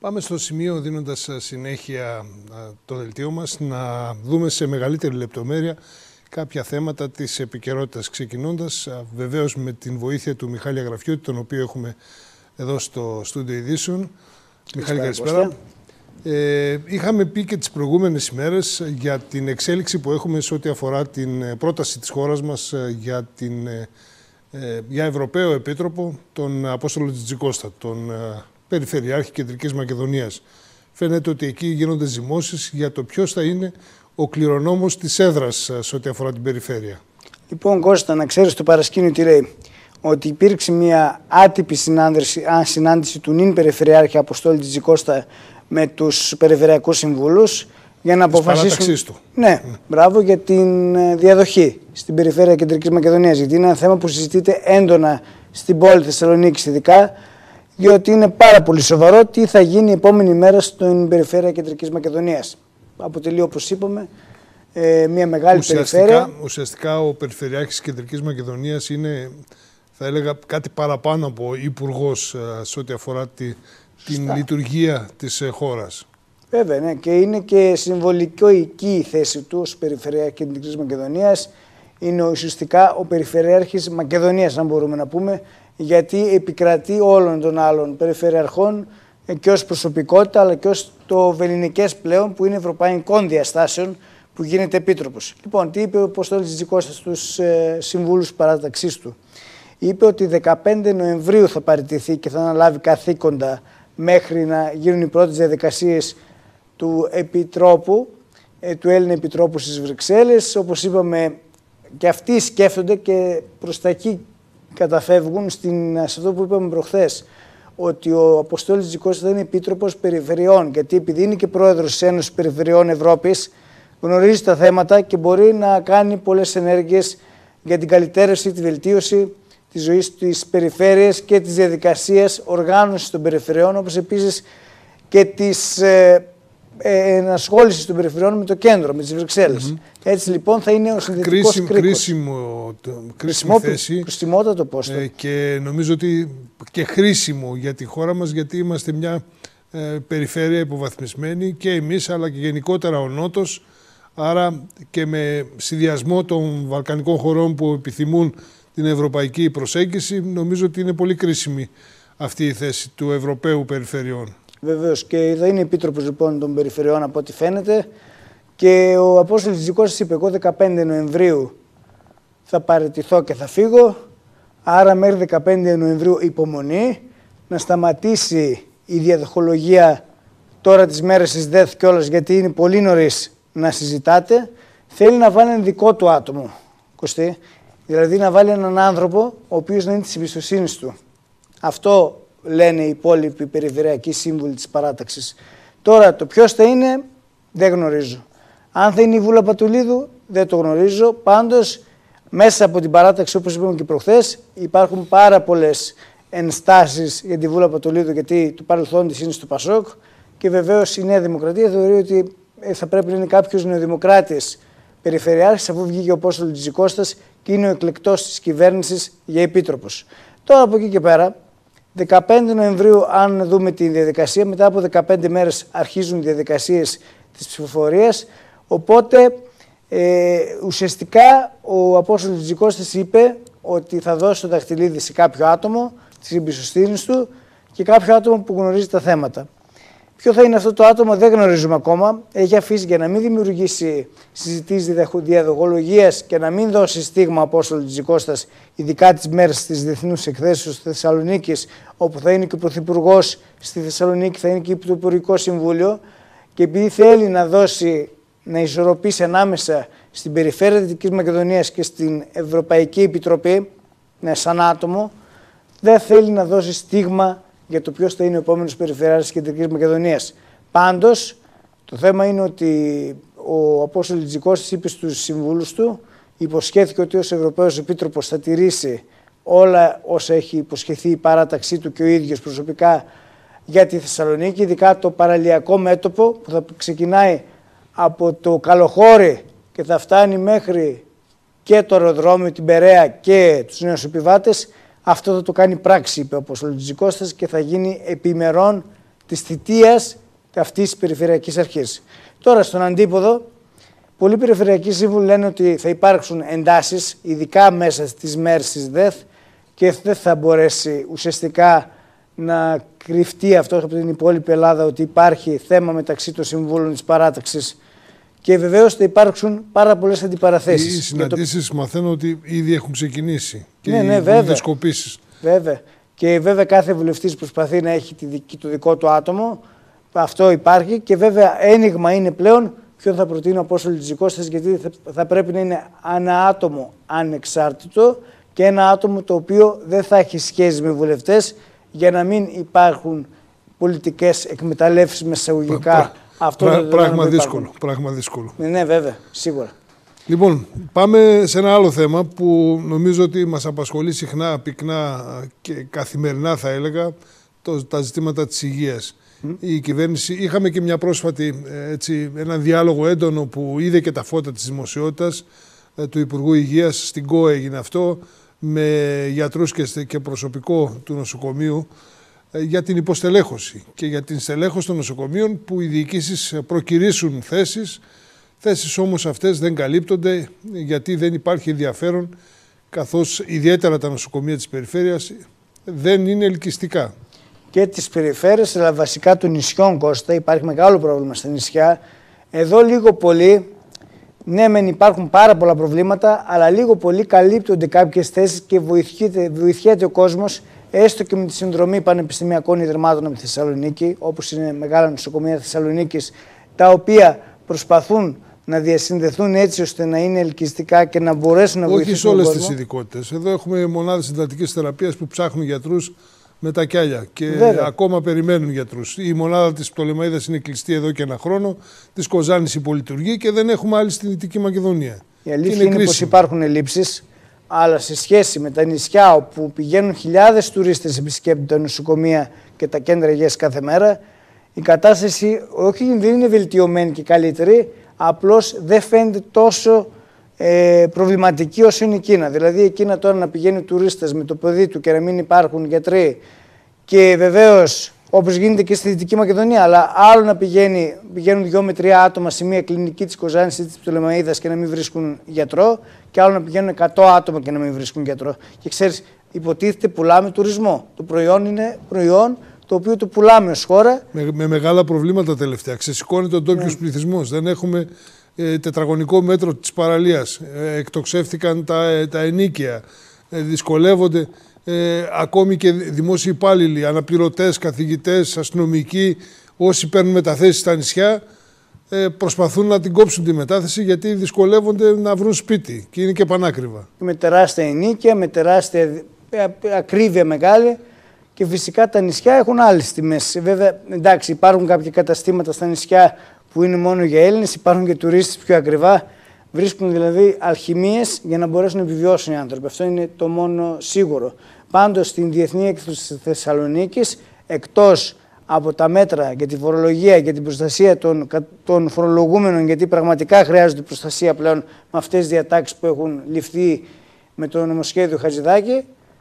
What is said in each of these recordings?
Πάμε στο σημείο, δίνοντας συνέχεια το δελτίο μας, να δούμε σε μεγαλύτερη λεπτομέρεια κάποια θέματα της επικαιρότητας, ξεκινώντας βεβαίως με την βοήθεια του Μιχάλη Αγραφιώτη, τον οποίο έχουμε εδώ στο στούντιο ειδήσεων. Μιχάλη, καλησπέρα. Είχαμε πει και τις προηγούμενες ημέρες για την εξέλιξη που έχουμε σε ό,τι αφορά την πρόταση της χώρας μας για Ευρωπαίο Επίτροπο, τον Απόστολο Τζιτζικώστα, τον Περιφερειάρχη Κεντρικής Μακεδονίας. Φαίνεται ότι εκεί γίνονται ζυμώσεις για το ποιος θα είναι ο κληρονόμος της έδρας σε ό,τι αφορά την περιφέρεια. Λοιπόν, Κώστα, να ξέρεις το παρασκήνιο τι λέει. Ότι υπήρξε μια άτυπη συνάντηση του νυν Περιφερειάρχη Αποστόλη Τζιτζικώστα με τους Περιφερειακούς Συμβούλους για να αποφασίσουν. Του. Ναι, μπράβο, για την διαδοχή στην Περιφέρεια Κεντρικής Μακεδονίας. Γιατί είναι ένα θέμα που συζητείται έντονα στην πόλη Θεσσαλονίκης, ειδικά, διότι είναι πάρα πολύ σοβαρό τι θα γίνει η επόμενη μέρα στην Περιφέρεια Κεντρικής Μακεδονίας. Αποτελεί, όπως είπαμε, μια μεγάλη περιφέρεια. Ουσιαστικά ο Περιφερειάρχης Κεντρικής Μακεδονίας είναι, θα έλεγα, κάτι παραπάνω από υπουργός σε ό,τι αφορά την λειτουργία της χώρας. Βέβαια, ναι, και είναι και συμβολική η θέση του ως Περιφερειάρχη Κεντρικής Μακεδονίας. Είναι ουσιαστικά ο Περιφερειάρχης Μακεδονίας, αν μπορούμε να πούμε, γιατί επικρατεί όλων των άλλων περιφερειαρχών και ως προσωπικότητα, αλλά και ως το βελληνικές πλέον, που είναι ευρωπαϊκών διαστάσεων, που γίνεται επίτροπος. Λοιπόν, τι είπε ο Αποστόλης Τζιτζικώστας στους συμβούλους παράταξής του? Είπε ότι 15 Νοεμβρίου θα παραιτηθεί και θα αναλάβει καθήκοντα μέχρι να γίνουν οι πρώτες διαδικασίες του Επιτρόπου, του Έλληνα Επιτρόπου στις Βρυξέλλες. Όπως είπαμε, και αυτοί σκέφτονται και προς τα εκεί καταφεύγουν σε αυτό που είπαμε προχθές, ότι ο Αποστόλης Τζιτζικώστας θα είναι Επίτροπος Περιφερειών, γιατί επειδή είναι και Πρόεδρος της Ένωσης Περιφερειών Ευρώπης, γνωρίζει τα θέματα και μπορεί να κάνει πολλές ενέργειες για την καλυτέρευση, τη βελτίωση της ζωής της περιφέρειας και της διαδικασίας οργάνωσης των περιφερειών, όπως επίσης και της ενασχόλησης των περιφερειών με το κέντρο, με τις Βρυξέλλες. Έτσι λοιπόν θα είναι ο συνδετικός κρίκος. Κρίσιμη θέση. Χρησιμότατο πόστο. Και νομίζω ότι και χρήσιμο για τη χώρα μας, γιατί είμαστε μια περιφέρεια υποβαθμισμένη και εμείς, αλλά και γενικότερα ο Νότος. Άρα και με συνδυασμό των βαλκανικών χωρών που επιθυμούν την ευρωπαϊκή προσέγγιση, νομίζω ότι είναι πολύ κρίσιμη αυτή η θέση του Ευρωπαίου Περιφερειών. Βεβαίως, και θα είναι επίτροπος λοιπόν των περιφερειών από ό,τι φαίνεται. Και ο Απόστολης Τζιτζικώστας είπε: εγώ 15 Νοεμβρίου θα παραιτηθώ και θα φύγω. Άρα μέχρι 15 Νοεμβρίου υπομονή, να σταματήσει η διαδοχολογία τώρα τις μέρες της ΔΕΘ κιόλας, γιατί είναι πολύ νωρίς να συζητάτε. Θέλει να βάλει ένα δικό του άτομο, Κωστή. Δηλαδή να βάλει έναν άνθρωπο ο οποίος να είναι της εμπιστοσύνης του. Αυτό λένε οι υπόλοιποι περιφερειακοί σύμβουλοι της παράταξης. Τώρα το ποιος θα είναι δεν γνωρίζω. Αν θα είναι η Βούλα Πατουλίδου δεν το γνωρίζω. Πάντως μέσα από την παράταξη, όπως είπαμε και προχθές, υπάρχουν πάρα πολλές ενστάσεις για τη Βούλα Πατουλίδου, γιατί το παρελθόν της είναι στο Πασόκ, και βεβαίως η Νέα Δημοκρατία θεωρεί ότι θα πρέπει να είναι κάποιος νεοδημοκράτης περιφερειάρχης, αφού βγήκε ο Απόστολος Τζιτζικώστας και είναι ο εκλεκτός της κυβέρνησης για επίτροπος. Τώρα από εκεί και πέρα, 15 Νοεμβρίου, αν δούμε τη διαδικασία, μετά από 15 μέρες αρχίζουν οι διαδικασίες της ψηφοφορίας. Οπότε ουσιαστικά ο Απόστολος Τζιτζικώστας είπε ότι θα δώσει το δαχτυλίδι σε κάποιο άτομο της εμπιστοσύνης του και κάποιο άτομο που γνωρίζει τα θέματα. Ποιο θα είναι αυτό το άτομο δεν γνωρίζουμε ακόμα. Έχει αφήσει για να μην δημιουργήσει συζητήσεις διαδοχολογίας και να μην δώσει στίγμα ο Απόστολος Τζιτζικώστας, ειδικά τις μέρες της Διεθνούς Εκθέσεως της Θεσσαλονίκης, όπου θα είναι και ο Πρωθυπουργός στη Θεσσαλονίκη, θα είναι και το Υπουργικό Συμβούλιο. Και επειδή θέλει να ισορροπήσει ανάμεσα στην Περιφέρεια Δυτικής Μακεδονίας και στην Ευρωπαϊκή Επιτροπή, σαν άτομο, δεν θέλει να δώσει στίγμα για το ποιος θα είναι ο επόμενος Περιφερειάρχης της Κεντρικής Μακεδονίας. Πάντως, το θέμα είναι ότι ο Απόστολος Τζιτζικώστας είπε στους συμβούλους του, υποσχέθηκε ότι ως Ευρωπαίος Επίτροπος θα τηρήσει όλα όσα έχει υποσχεθεί η παράταξή του και ο ίδιος προσωπικά για τη Θεσσαλονίκη, ειδικά το παραλιακό μέτωπο που θα ξεκινάει από το Καλοχώρι και θα φτάνει μέχρι και το αεροδρόμιο, την Περαία και τους νέους επιβάτες. Αυτό θα το κάνει πράξη, είπε ο Αποστόλης Τζιτζικώστας, και θα γίνει επιμερών της θητείας αυτής της Περιφερειακής Αρχής. Τώρα στον αντίποδο, πολλοί περιφερειακοί σύμβουλοι λένε ότι θα υπάρξουν εντάσεις, ειδικά μέσα στις μέρες της ΔΕΘ, και δεν θα μπορέσει ουσιαστικά να κρυφτεί αυτό από την υπόλοιπη Ελλάδα ότι υπάρχει θέμα μεταξύ των συμβούλων της παράταξης, και βεβαίως θα υπάρξουν πάρα πολλές αντιπαραθέσεις. Οι συναντήσεις μαθαίνω ότι ήδη έχουν ξεκινήσει και ναι, οι βιντεοσκοπήσεις. Βέβαια. Και βέβαια κάθε βουλευτής προσπαθεί να έχει το δικό του άτομο. Αυτό υπάρχει, και βέβαια ένιγμα είναι πλέον ποιον θα προτείνει ο Απόστολος Τζικώστας, γιατί θα πρέπει να είναι ένα άτομο ανεξάρτητο και ένα άτομο το οποίο δεν θα έχει σχέση με βουλευτές, για να μην υπάρχουν πολιτικές εκμεταλλεύσεις με εισαγωγικά. Πράγμα δύσκολο. Ναι, βέβαια, σίγουρα. Λοιπόν, πάμε σε ένα άλλο θέμα που νομίζω ότι μας απασχολεί συχνά, πυκνά και καθημερινά θα έλεγα, τα ζητήματα της υγείας. Η κυβέρνηση, είχαμε και μια πρόσφατη, ένα διάλογο έντονο που είδε και τα φώτα της δημοσιότητας, του Υπουργού Υγείας, στην ΚΟ έγινε αυτό, με γιατρούς και προσωπικό του νοσοκομείου, για την υποστελέχωση και για την στελέχωση των νοσοκομείων, που οι διοικήσεις προκυρήσουν θέσεις όμως αυτές δεν καλύπτονται, γιατί δεν υπάρχει ενδιαφέρον, καθώς ιδιαίτερα τα νοσοκομεία της περιφέρειας δεν είναι ελκυστικά. Και τις περιφέρειες, αλλά βασικά των νησιών, Κώστα, υπάρχει μεγάλο πρόβλημα στα νησιά. Εδώ λίγο πολύ, ναι μεν υπάρχουν πάρα πολλά προβλήματα, αλλά λίγο πολύ καλύπτονται κάποιες θέσεις και βοηθιέται ο κόσμος, έστω και με τη συνδρομή πανεπιστημιακών ιδρυμάτων από τη Θεσσαλονίκη, όπως είναι μεγάλα νοσοκομεία Θεσσαλονίκης, τα οποία προσπαθούν να διασυνδεθούν έτσι ώστε να είναι ελκυστικά και να μπορέσουν να βοηθήσουν. Όχι σε όλες τις ειδικότητες. Εδώ έχουμε μονάδες συντατικής θεραπείας που ψάχνουν γιατρούς με τα κιάλια και ακόμα περιμένουν γιατρούς. Η μονάδα της Πτολεμαΐδας είναι κλειστή εδώ και ένα χρόνο, της Κοζάνης υπολειτουργεί και δεν έχουμε άλλη στην Δυτική Μακεδονία. Η αλήθεια είναι πως υπάρχουν ελλείψεις, αλλά σε σχέση με τα νησιά όπου πηγαίνουν χιλιάδες τουρίστες επισκέπτονται τα νοσοκομεία και τα κέντρα υγείας κάθε μέρα, η κατάσταση όχι δεν είναι βελτιωμένη και καλύτερη, απλώς δεν φαίνεται τόσο προβληματική όσο είναι εκείνα. Δηλαδή εκείνα τώρα να πηγαίνει τουρίστες με το παιδί του και να μην υπάρχουν γιατροί, και βεβαίως όπως γίνεται και στη Δυτική Μακεδονία, αλλά άλλο να πηγαίνουν 2 με 3 άτομα σε μια κλινική της Κοζάνης ή της Πτολεμαΐδας και να μην βρίσκουν γιατρό, και άλλο να πηγαίνουν 100 άτομα και να μην βρίσκουν γιατρό. Και ξέρεις, υποτίθεται πουλάμε τουρισμό. Το προϊόν είναι προϊόν το οποίο το πουλάμε ως χώρα. Με μεγάλα προβλήματα τελευταία. Ξεσηκώνεται ο ντόπιος πληθυσμός. Δεν έχουμε τετραγωνικό μέτρο της παραλίας. Εκτοξεύτηκαν τα ενοίκια. Δυσκολεύονται ακόμη και δημόσιοι υπάλληλοι, αναπληρωτές, καθηγητές, αστυνομικοί, όσοι παίρνουν μεταθέσεις στα νησιά, προσπαθούν να την κόψουν τη μετάθεση, γιατί δυσκολεύονται να βρουν σπίτι και είναι και πανάκριβα. Με τεράστια ενοίκια, με τεράστια ακρίβεια μεγάλη, και φυσικά τα νησιά έχουν άλλες τιμές. Βέβαια, εντάξει, υπάρχουν κάποια καταστήματα στα νησιά που είναι μόνο για Έλληνες, υπάρχουν και τουρίστες πιο ακριβά. Βρίσκουν δηλαδή αλχημίες για να μπορέσουν να επιβιώσουν οι άνθρωποι. Αυτό είναι το μόνο σίγουρο. Πάντως, στην Διεθνή Έκθεση της Θεσσαλονίκης, εκτός από τα μέτρα για τη φορολογία και την προστασία των φορολογούμενων, γιατί πραγματικά χρειάζονται προστασία πλέον με αυτές τις διατάξεις που έχουν ληφθεί με το νομοσχέδιο Χατζηδάκη,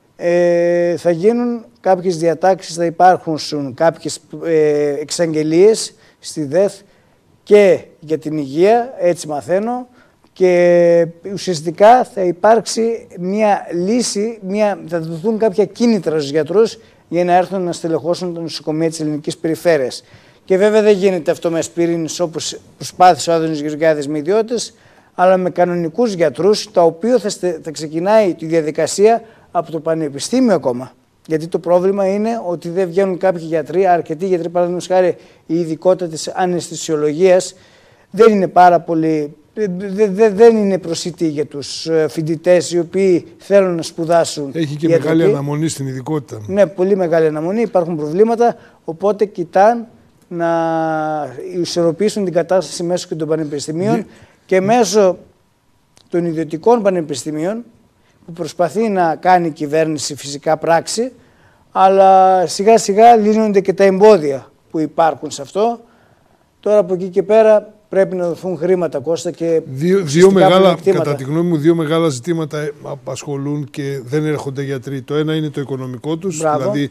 θα γίνουν κάποιες διατάξεις, θα υπάρχουν κάποιες εξαγγελίες στη ΔΕΘ και για την υγεία, έτσι μαθαίνω, και ουσιαστικά θα υπάρξει μια λύση, θα δοθούν κάποια κίνητρα στους γιατρούς για να έρθουν να στελεχώσουν τα νοσοκομεία της ελληνικής περιφέρειας. Και βέβαια δεν γίνεται αυτό με ασπιρίνης όπως προσπάθησε ο Άδωνης Γεωργιάδης με ιδιώτες, αλλά με κανονικούς γιατρούς, τα οποία θα ξεκινάει τη διαδικασία από το πανεπιστήμιο ακόμα. Γιατί το πρόβλημα είναι ότι δεν βγαίνουν κάποιοι γιατροί, αρκετοί γιατροί, παραδείγματος χάρη η ειδικότητα της αναισθησιολογίας δεν είναι πάρα πολύ. Δεν είναι προσιτή για τους φοιτητές οι οποίοι θέλουν να σπουδάσουν. Έχει και μεγάλη αναμονή στην ειδικότητα. Ναι, πολύ μεγάλη αναμονή, υπάρχουν προβλήματα, οπότε κοιτάν να ισορροπήσουν την κατάσταση μέσω και των πανεπιστημίων και μέσω των ιδιωτικών πανεπιστημίων, που προσπαθεί να κάνει η κυβέρνηση φυσικά πράξη, αλλά σιγά σιγά λύνονται και τα εμπόδια που υπάρχουν σε αυτό. Τώρα από εκεί και πέρα πρέπει να δοθούν χρήματα, Κώστα, και δύο μεγάλα, κατά τη γνώμη μου, δύο μεγάλα ζητήματα απασχολούν και δεν έρχονται γιατροί. Το ένα είναι το οικονομικό τους, δηλαδή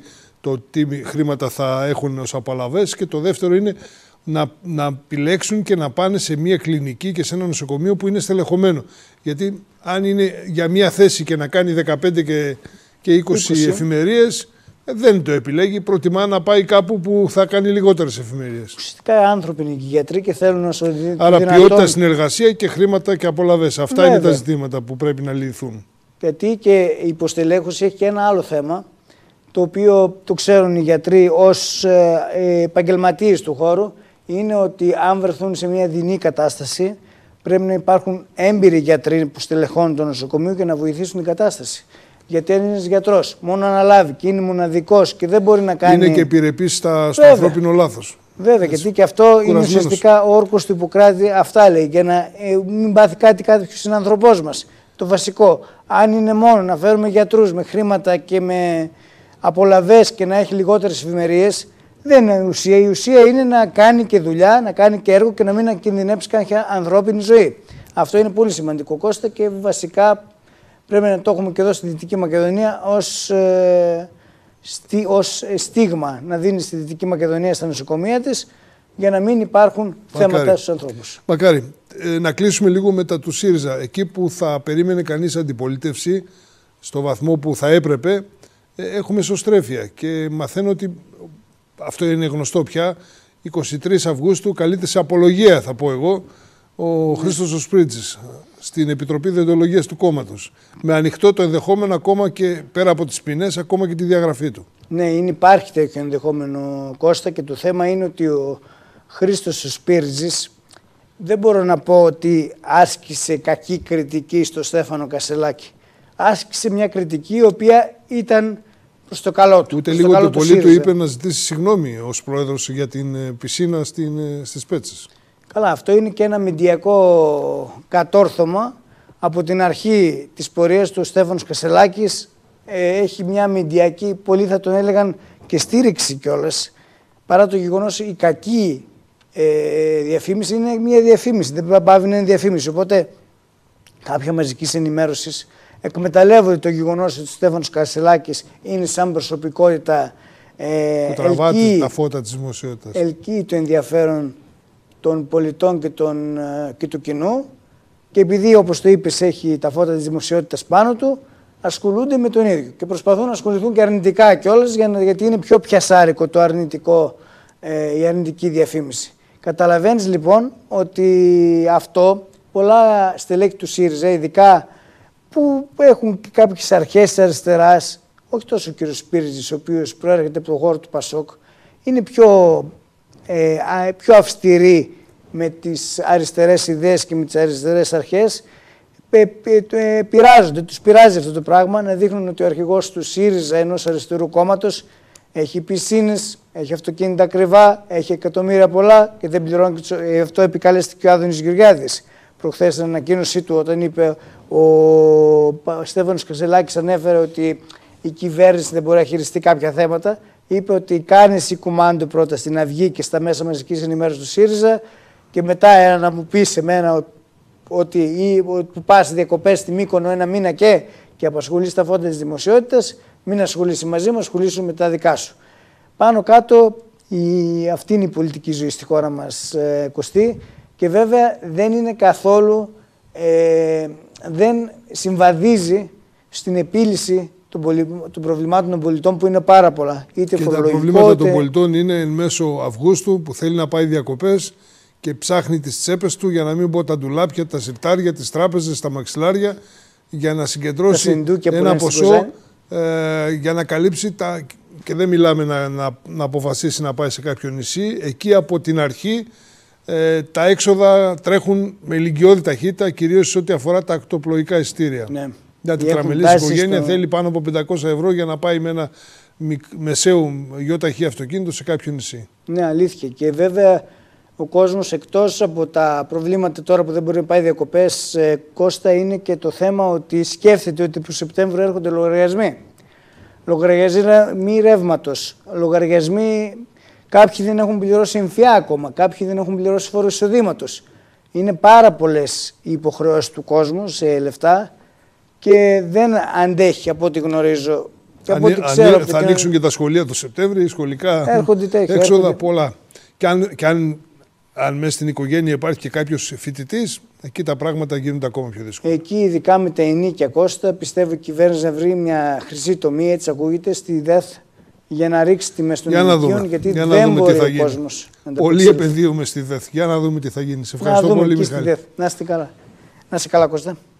το τι χρήματα θα έχουν ως απολαβές, και το δεύτερο είναι να επιλέξουν και να πάνε σε μια κλινική και σε ένα νοσοκομείο που είναι στελεχωμένο. Γιατί αν είναι για μια θέση και να κάνει 15 και 20 εφημερίες, δεν το επιλέγει, προτιμά να πάει κάπου που θα κάνει λιγότερες εφημερίες. Ουσιαστικά άνθρωποι είναι και γιατροί και θέλουν να σου δίνουν. Άρα ποιότητα, συνεργασία και χρήματα και απολαβές. Αυτά είναι τα ζητήματα που πρέπει να λυθούν. Γιατί και η υποστελέχωση έχει και ένα άλλο θέμα, το οποίο το ξέρουν οι γιατροί ως επαγγελματίες του χώρου, είναι ότι αν βρεθούν σε μια δεινή κατάσταση, πρέπει να υπάρχουν έμπειροι γιατροί που στελεχώνουν το νοσοκομείο και να βοηθήσουν την κατάσταση. Γιατί αν είναι ένας γιατρός, μόνο αναλάβει και είναι μοναδικός και δεν μπορεί να κάνει. Είναι και επιρρεπής στο ανθρώπινο λάθος. Βέβαια, γιατί και αυτό είναι ουσιαστικά ο όρκος του Ιπποκράτη. Αυτά λέει, για να μην πάθει κάτι κάποιος συνανθρωπός μας. Το βασικό. Αν είναι μόνο να φέρουμε γιατρούς με χρήματα και με απολαβές και να έχει λιγότερες εφημερίες, δεν είναι ουσία. Η ουσία είναι να κάνει και δουλειά, να κάνει και έργο και να μην κινδυνεύσει κάποια ανθρώπινη ζωή. Αυτό είναι πολύ σημαντικό, Κώστα, και βασικά πρέπει να το έχουμε και εδώ στη Δυτική Μακεδονία ως στίγμα να δίνει στη Δυτική Μακεδονία στα νοσοκομεία της, για να μην υπάρχουν θέματα στους ανθρώπους. Μακάρι. Να κλείσουμε λίγο με τα του ΣΥΡΙΖΑ. Εκεί που θα περίμενε κανείς αντιπολίτευση, στο βαθμό που θα έπρεπε, έχουμε εσωστρέφεια. Και μαθαίνω ότι, αυτό είναι γνωστό πια, 23 Αυγούστου καλείται σε απολογία, θα πω εγώ, ο Χρήστος ο Σπρίτσης στην Επιτροπή Διοντολογίας του κόμματος. Με ανοιχτό το ενδεχόμενο, ακόμα και πέρα από τις ποινές, ακόμα και τη διαγραφή του. Ναι, υπάρχει τέτοιο ενδεχόμενο, Κώστα, και το θέμα είναι ότι ο Χρήστος ο Σπίρτζης δεν μπορώ να πω ότι άσκησε κακή κριτική στο Στέφανο Κασσελάκη. Άσκησε μια κριτική η οποία ήταν προς το καλό του. Ούτε λίγο το πολύ του είπε να ζητήσει συγγνώμη ως πρόεδρος για την πισίνα στις Πέτσες. Καλά, αυτό είναι και ένα μηντιακό κατόρθωμα. Από την αρχή της πορείας του Στέφανος Κασσελάκης έχει μια μηντιακή, πολλοί θα τον έλεγαν και στήριξη κιόλας, παρά το γεγονός η κακή διαφήμιση είναι μια διαφήμιση, δεν πάβει να είναι διαφήμιση. Οπότε κάποια μαζικής ενημέρωσης εκμεταλλεύονται το γεγονός ότι ο Στέφανος Κασσελάκης είναι σαν προσωπικότητα που τραβάται τα φώτα της δημοσιότητας. Ελκύει το ενδιαφέρον των πολιτών και του κοινού, και επειδή, όπως το είπες, έχει τα φώτα της δημοσιότητας πάνω του, ασχολούνται με τον ίδιο και προσπαθούν να ασχοληθούν και αρνητικά κιόλας, γιατί είναι πιο πιασάρικο το αρνητικό, η αρνητική διαφήμιση. Καταλαβαίνεις λοιπόν ότι αυτό πολλά στελέχη του ΣΥΡΙΖΑ, ειδικά που έχουν και κάποιες αρχές της αριστεράς, όχι τόσο ο κύριος Σπίρτζης, ο οποίος προέρχεται από το χώρο του Πασόκ, είναι πιο αυστηροί με τις αριστερές ιδέες και με τις αριστερές αρχές, τους πειράζει αυτό το πράγμα, να δείχνουν ότι ο αρχηγός του ΣΥΡΙΖΑ, ενός αριστερού κόμματος, έχει πισίνες, έχει αυτοκίνητα ακριβά, έχει εκατομμύρια πολλά και δεν πληρώνει. Αυτό επικαλέστηκε και ο Άδωνης Γεωργιάδης προχθές στην ανακοίνωσή του, όταν είπε ο Στέφανος Κασσελάκης, ανέφερε ότι η κυβέρνηση δεν μπορεί να χειριστεί κάποια θέματα. Είπε ότι κάνει εσύ κουμάντο πρώτα στην Αυγή και στα μέσα μαζικής ενημέρωσης του ΣΥΡΙΖΑ, και μετά να μου πει σε μένα ότι που πας διακοπές στη Μύκονο ένα μήνα και απασχολείς τα φώτα της δημοσιότητας, μην ασχολείσαι μαζί μου, ασχολήσου με τα δικά σου. Πάνω κάτω αυτή είναι η πολιτική ζωή στη χώρα μας, Κωστή, και βέβαια δεν είναι καθόλου, δεν συμβαδίζει στην επίλυση των προβλημάτων των πολιτών, που είναι πάρα πολλά. Είτε και τα προβλήματα των πολιτών είναι εν μέσω Αυγούστου, που θέλει να πάει διακοπές και ψάχνει τις τσέπες του, για να μην πω τα ντουλάπια, τα σιρτάρια, τις τράπεζες, τα μαξιλάρια, για να συγκεντρώσει ένα ποσό για να καλύψει και δεν μιλάμε να αποφασίσει να πάει σε κάποιο νησί. Εκεί από την αρχή τα έξοδα τρέχουν με ηλικιώδη ταχύτητα, κυρίως σε ό,τι αφορά τα ακτοπλοϊκά εισιτήρια. Ναι. Μια τετραμελής οικογένεια θέλει πάνω από 500 ευρώ για να πάει με ένα μεσαίου γιοταχή αυτοκίνητο σε κάποιο νησί. Ναι, αλήθεια. Και βέβαια ο κόσμος, εκτός από τα προβλήματα τώρα που δεν μπορεί να πάει διακοπές, Κώστα, είναι και το θέμα ότι σκέφτεται ότι προς Σεπτέμβριο έρχονται λογαριασμοί. Λογαριασμοί ρεύματος, λογαριασμοί, κάποιοι δεν έχουν πληρώσει έμφυα ακόμα, κάποιοι δεν έχουν πληρώσει φόρο εισοδήματος. Είναι πάρα πολλές οι υποχρεώσεις του κόσμου σε λεφτά και δεν αντέχει, από ό,τι γνωρίζω, Και από ό,τι ξέρω, θα ανοίξουν και τα σχολεία το Σεπτέμβρη, σχολικά έξοδα πολλά. Και αν μέσα στην οικογένεια υπάρχει και κάποιος φοιτητής, εκεί τα πράγματα γίνονται ακόμα πιο δύσκολα. Εκεί, ειδικά με τα ενίκια, Κώστα, πιστεύω η κυβέρνηση να βρει μια χρυσή τομή, έτσι ακούγεται, στη ΔΕΘ για να ρίξει τιμές των ενοικίων, γιατί δεν μπορεί ο κόσμος να τα Πολύ επενδύουμε στη ΔΕΘ. Για να δούμε τι θα γίνει. Σε ευχαριστώ πολύ, Μιχάλη. Να είστε καλά. Να είστε καλά, Κώστα.